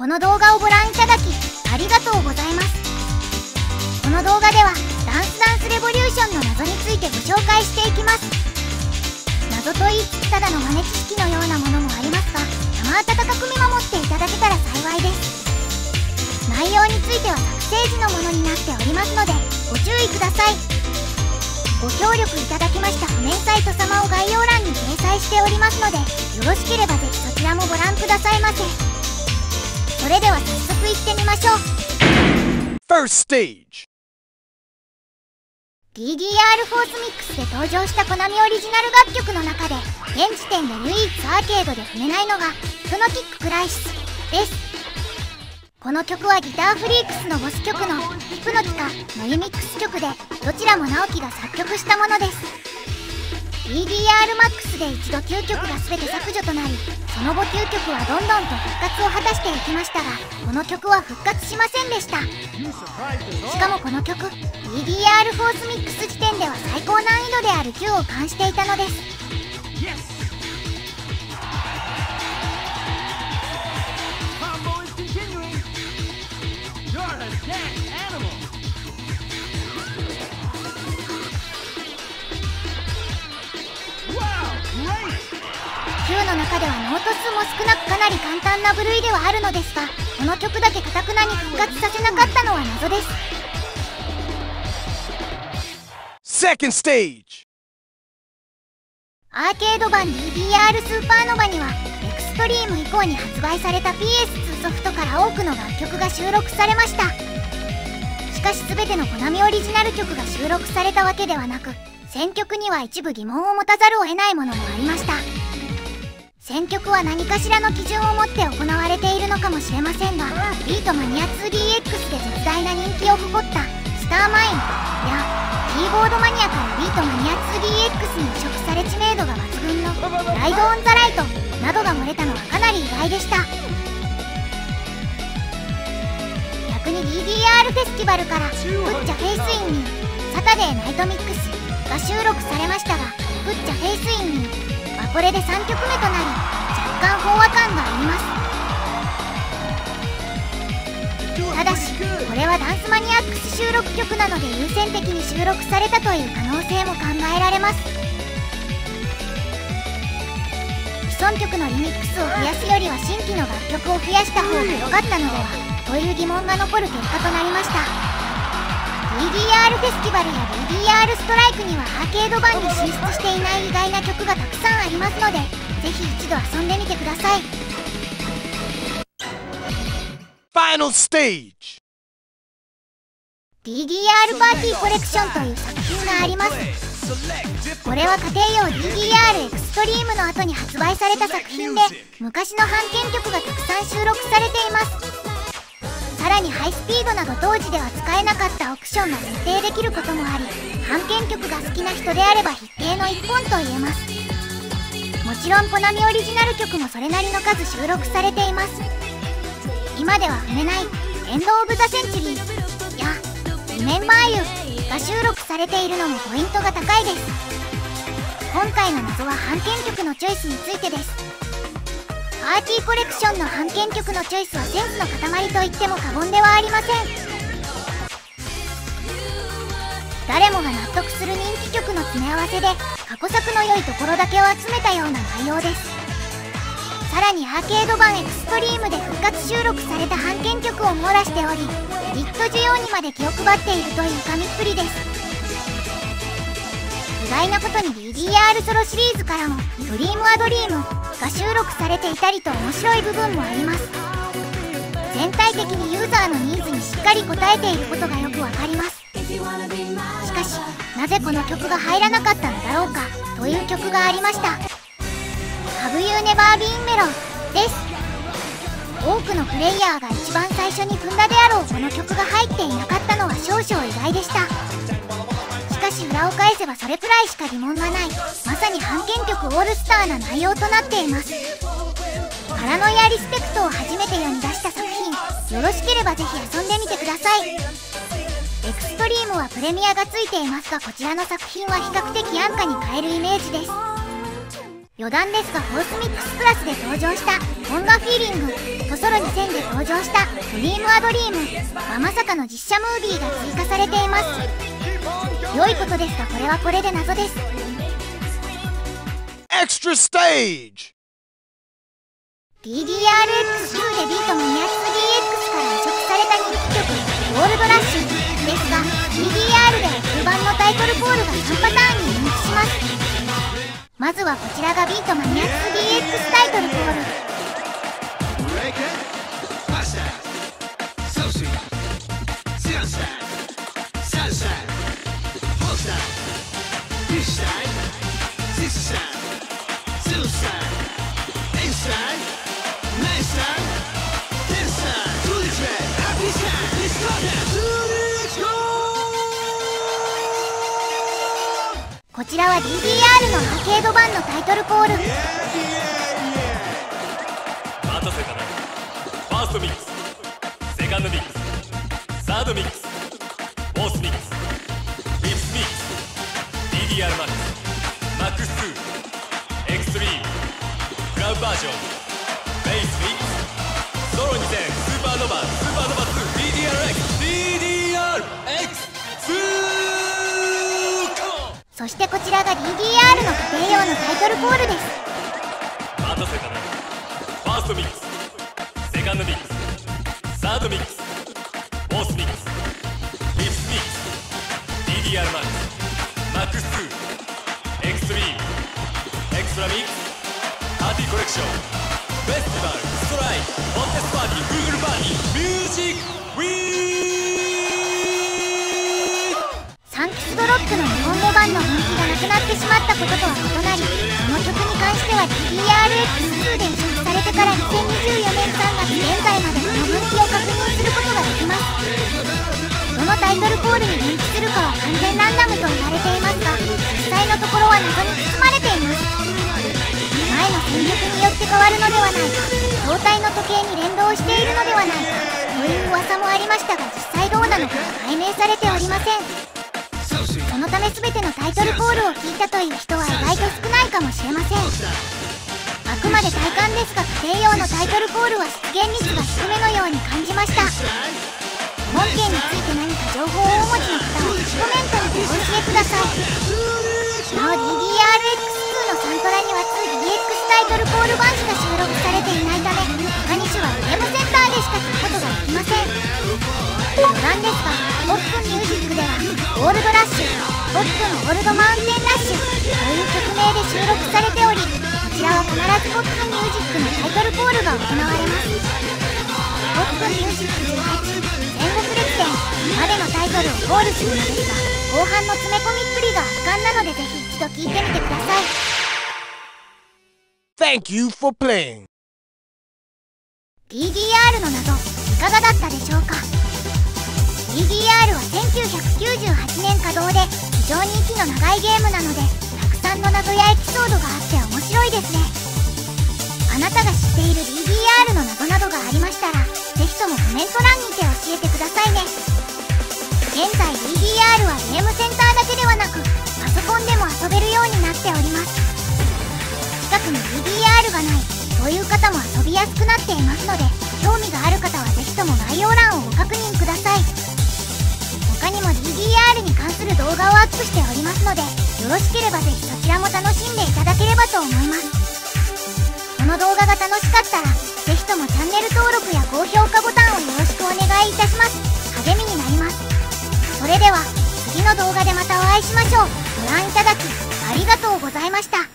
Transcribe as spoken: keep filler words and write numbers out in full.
この動画をご覧いただきありがとうございます。この動画ではダンスダンスレボリューションの謎についてご紹介していきます。謎と言いつつただの豆知識のようなものもありますが、生温かく見守っていただけたら幸いです。内容については作成時のものになっておりますのでご注意ください。ご協力いただきました譜面サイト様を概要欄に掲載しておりますので、よろしければぜひそちらもご覧くださいませ。それでは早速いってみましょう。 First stage。 ディーディーアール フォースミックスで登場したコナミオリジナル楽曲の中で現時点で唯一アーケードで踏めないのがヒプノティッククライシスです。この曲はギターフリークスのボス曲のヒプノティカのリミックス曲で、どちらも直樹が作曲したものです。 ディーディーアールマックス で一度きゅうきょくが全て削除となり、その後きゅうきょくはどんどんと復活を果たしていきましたが、この曲は復活しませんでした。しかもこの曲 ディーディーアール フォースミックス時点では最高難易度であるきゅうを冠していたのです。きゅうの中ではノート数も少なくかなり簡単な部類ではあるのですが、この曲だけかたくなに復活させなかったのは謎です。 Second stage。 アーケード版 ディーディーアール スーパーノヴァにはエクストリーム以降に発売された ピーエスツー ソフトから多くの楽曲が収録されました。しかし全てのコナミオリジナル曲が収録されたわけではなく、選曲には一部疑問を持たざるを得ないものもありました。選曲は何かしらの基準を持って行われているのかもしれませんが、ビートマニア ツーディーエックス で絶大な人気を誇ったスターマインやキーボードマニアからビートマニア ツーディーエックス に移植され知名度が抜群のライドオンザライトなどが漏れたのはかなり意外でした。逆に ディーディーアール フェスティバルからプッチャフェイスインにサタデーナイトミックスが収録されましたが、プッチャフェイスインにはこれでさんきょくめとなり若干飽和感があります。ただしこれはダンスマニアックス収録曲なので優先的に収録されたという可能性も考えられます。既存曲のリミックスを増やすよりは新規の楽曲を増やした方が良かったのではという疑問が残る結果となりました。 ディーディーアール フェスティバルや ディーディーアール ストライクにはアーケード版に進出していない意外な曲がたくさんありますので、ぜひ一度遊んでみてください。 Final stage。 ディーディーアール パーティーコレクションという作品があります。これは家庭用 ディーディーアール エクストリームの後に発売された作品で、昔の版権曲がたくさん収録されています。さらにハイスピードなど当時では使えなかったオプションが設定できることもあり、版権曲が好きな人であれば必定の一本と言えます。もちろんコナミオリジナル曲もそれなりの数収録されています。今では踏めないエンド・オブ・ザ・センチュリーやリメンバー・ユーが収録されているのもポイントが高いです。今回の謎は版権曲のチョイスについてです。パーティーコレクションの版権曲のチョイスはセンスの塊と言っても過言ではありません。誰もが納得する人気曲の詰め合わせで過去作の良いところだけを集めたような内容です。さらにアーケード版エクストリームで復活収録された版権曲を網羅しており、エディット需要にまで気を配っているという神っぷりです。意外なことに ディーディーアール ソロシリーズからもドリームアドリームが収録されていたりと面白い部分もあります。全体的にユーザーのニーズにしっかり応えていることがよくわかります。しかしなぜこの曲が入らなかったのだろうかという曲がありました。Have You Never Been Mellowです。多くのプレイヤーが一番最初に踏んだであろうこの曲が入っていなかったのは少々意外でした。しかし裏を返せばそれくらいしか疑問がない、まさに版権曲オールスターな内容となっています。パラノイアリスペクトを初めて世に出した作品、よろしければぜひ遊んでみてください。エクストリームはプレミアがついていますが、こちらの作品は比較的安価に買えるイメージです。 余談ですが、フォースミックスプラスで登場したオンガフィーリング、トソロにせんで登場したドリームアドリームはまさかの実写ムービーが追加されています。良いことですが、これはこれで謎です。 Extra stage! ディーディーアールエックスツー でビートマニア ツーディーエックス から移植された人気曲ゴールドラッシュですが、 ディーディーアール では空版のタイトルコールがさんパターンにリンクします。まずはこちらがビートマニア ツーディーエックス タイトルコール。こちらは ディーディーアール のアーケード版のタイトルコール。 待たせたな。ファーストミックス、セカンドミックス、サードミックス、フォースミックス、フィフスミックス、 ディーディーアール マックス、マックスツー、エクストリーム、クラウドバージョン、ベースミックス、ソロにせん、スーパーノバ、スーパーノバツー、 ディーディーアールエックス、ディーディーアールエックスツー。 そしてこちらが ディーディーアール の家庭用のタイトルコールです。 待たせたな。ファーストミックス、セカンドミックス、サードミックス、フォースミックス、フィフスミックス、 ディーディーアール マックス、マックスツー、エクストリーム、エクストラミックス、パーティーコレクション、フェスティバル、ストライク、コンテストパーティー、Google パーティー、ミュージックウィーク。 サンキスドロックの日本語版の人気がなくなってしまったこととは異なり、この曲に関しては ディーディーアールエックスツー で移植されてからにせんにじゅうよねんさんがつ現在までこの分岐を確認することができます。どのタイトルコールにリンクするかは完全ランダムと言われていますが、実際のところは謎に包まれています。前の戦略によって変わるのではないか、胴体の時計に連動しているのではないかという噂もありましたが、実際どうなのかは解明されておりません。そのため全てのタイトルコールを聞いたという人は意外と少ないかもしれません。あくまで体感ですが、家庭用のタイトルコールは出現率が低めのように感じました。本件について何か情報をお持ちの方はコメントにてお教えください。なお ディーディーアールエックスツー のサントラには ツーディーエックス タイトルコール版しか収録されていないため、他に種はゲームセンターでしか聞くことができません。余談ですが、ポップミュージックではゴールドラッシュ、ポップゴールドマウンテンラッシュという曲名で収録されており、こちらは必ずポップミュージックのタイトルコールが行われます。ポップミュージックじゅうはち、戦国列伝までのタイトルをコールするのですが、後半の詰め込みっぷりが圧巻なので、ぜひ一度聴いてみてください。 Thank you for playing. ディーディーアール の謎いかがだったでしょうか。 ディーディーアール はせんきゅうひゃくきゅうじゅうはちねん稼働で非常に息の長いゲームなので、たくさんの謎やエピソードがあって面白いですね。あなたが知っている ディーディーアール の謎などがありましたら、ぜひともコメント欄にて教えてくださいね。現在 ディーディーアール はゲームセンターだけではなく、パソコンでも遊べるようになっております。近くに ディーディーアール がないという方も遊びやすくなっていますので、興味がある方はぜひとも概要欄をご確認ください。他にも ディーディーアール に関する動画をアップしておりますので、よろしければぜひそちらも楽しんでいただければと思います。この動画が楽しかったら、ぜひともチャンネル登録や高評価ボタンをよろしくお願いいたします。励みになります。それでは次の動画でまたお会いしましょう。ご覧いただきありがとうございました。